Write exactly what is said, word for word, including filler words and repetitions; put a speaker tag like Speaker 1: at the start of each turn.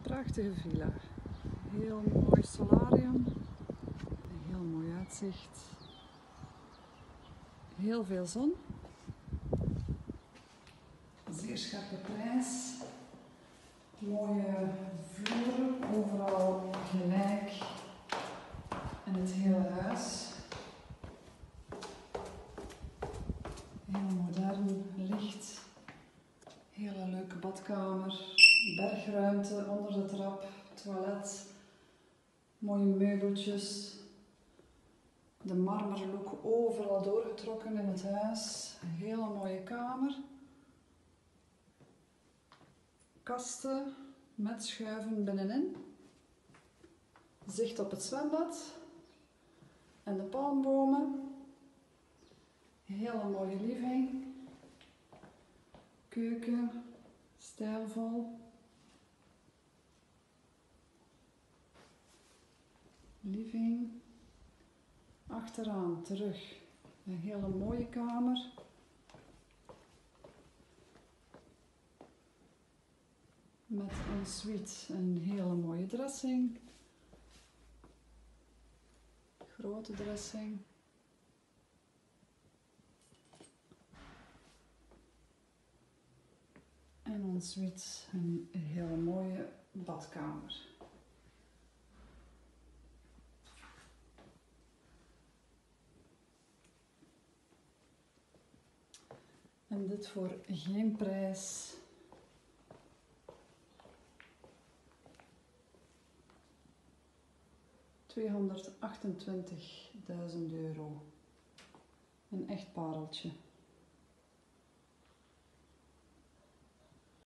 Speaker 1: prachtige villa. Heel mooi solarium. Een heel mooi uitzicht. Heel veel zon. Zeer scherpe prijs. Mooie vloeren, overal gelijk. En het hele huis. Heel modern, licht. Hele leuke badkamer. Bergruimte onder de trap. Toilet. Mooie meubeltjes. De marmerlook overal doorgetrokken in het huis. Een hele mooie kamer. Kasten met schuiven binnenin. Zicht op het zwembad. En de palmbomen. Hele mooie living. Keuken. Stijlvol. Living. Achteraan terug een hele mooie kamer. Met een suite, een hele mooie dressing. Grote dressing. En een suite, een hele mooie badkamer. En dit voor geen prijs. tweehonderdachtentwintigduizend euro. Een echt pareltje.